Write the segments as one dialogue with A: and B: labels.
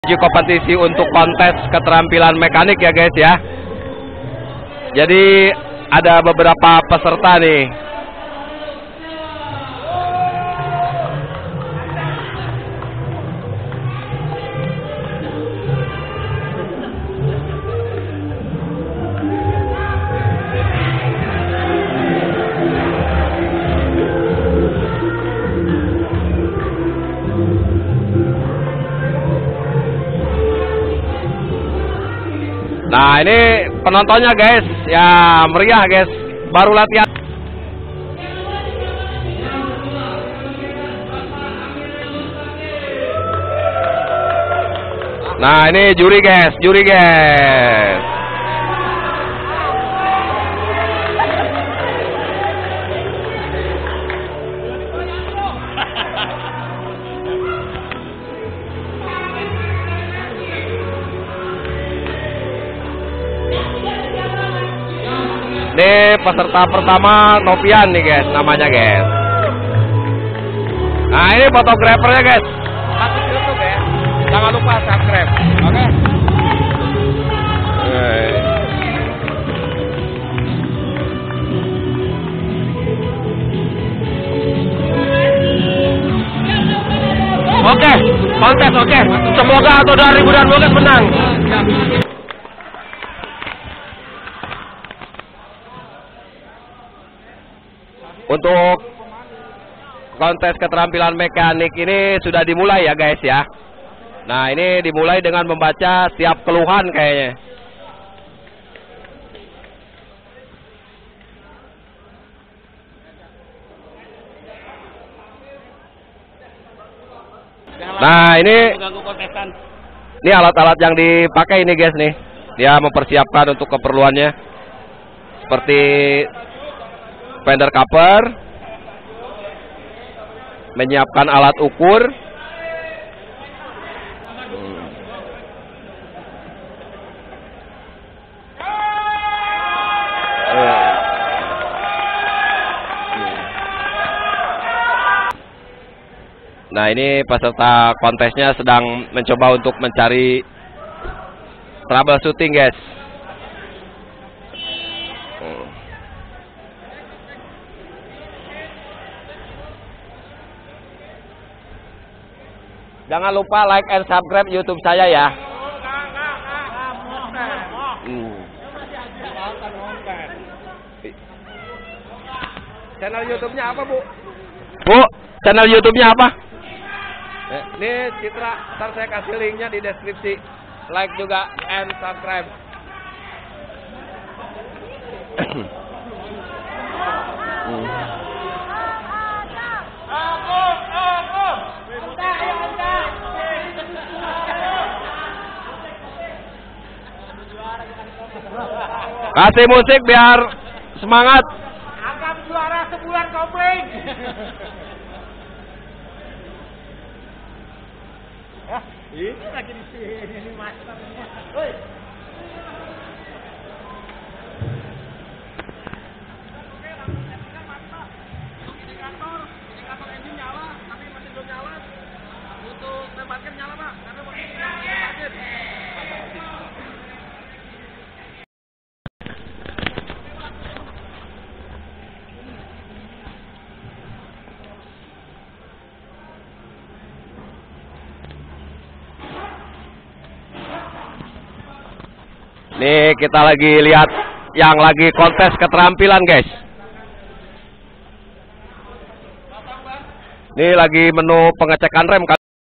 A: Uji kompetisi untuk kontes keterampilan mekanik ya guys ya. Jadi ada beberapa peserta nih. Nah ini penontonnya guys, ya meriah guys, baru latihan. Nah ini juri guys, juri guys. Ini peserta pertama Novian nih guys, namanya guys. Nah ini fotografernya guys, masuk YouTube ya. Jangan lupa subscribe, oke? Oke, kontes oke. Semoga atau 2012 menang. Untuk kontes keterampilan mekanik ini sudah dimulai ya guys ya. Nah ini dimulai dengan membaca setiap keluhan kayaknya. Nah ini alat-alat yang dipakai ini guys nih. Dia mempersiapkan untuk keperluannya. Seperti fender cover, menyiapkan alat ukur, nah ini peserta kontesnya sedang mencoba untuk mencari troubleshooting guys. Jangan lupa like and subscribe YouTube saya ya. Channel YouTube-nya apa, Bu? Bu, channel YouTube-nya apa? Ini Citra, ntar saya kasih linknya di deskripsi. Like juga and subscribe. Kasih musik biar semangat.
B: Anggap juara sebulan kopling. Ini lagi di sini ini masternya. Woi. Indikator engine nyala, tapi masih belum nyala. Untuk tembakan nyala, Pak, karena masih tembakan.
A: Nih kita lagi lihat yang lagi kontes keterampilan guys. Ini lagi menu pengecekan rem.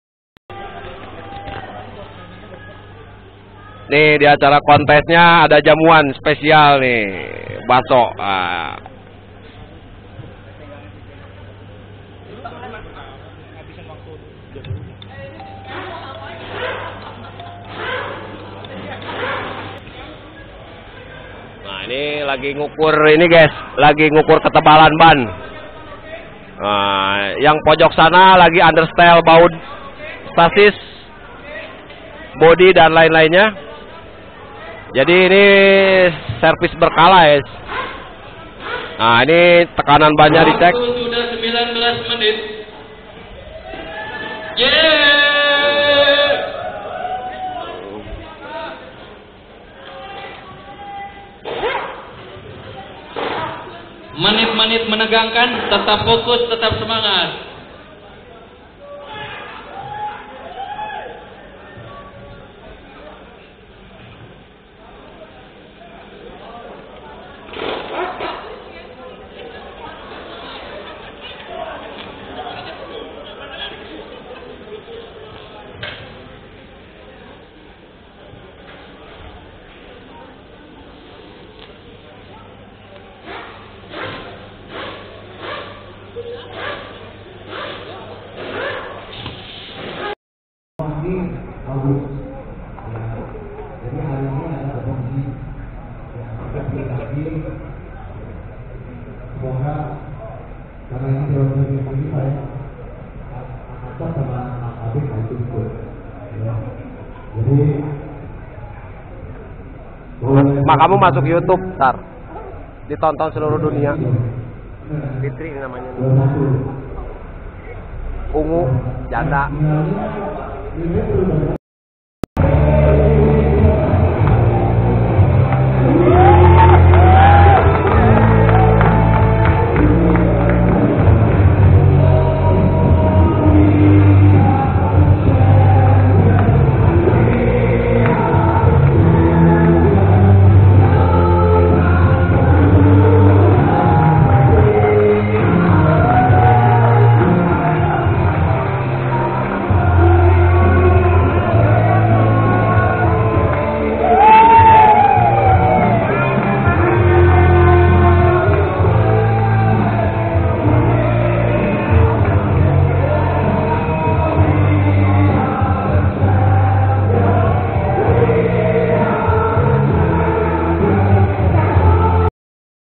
A: Nih di acara kontesnya ada jamuan spesial nih, bakso. Ini lagi ngukur ini guys, lagi ngukur ketebalan ban. Nah, yang pojok sana lagi understyle baut stasis, body dan lain-lainnya. Jadi ini servis berkala guys. Nah ini tekanan bannya dicek.
C: Sudah 19 menit. menit-menit menegangkan, tetap fokus, tetap semangat.
D: Bagus. Ya, jadi hari ini ada kondisi yang kita pilih lagi. Semoga karena ini jawaban ini saya akan sama Abid itu ikut. Ya. Jadi
A: Mak, kamu masuk YouTube, ntar ditonton seluruh dunia. Fitri ini namanya. Ungu, janda.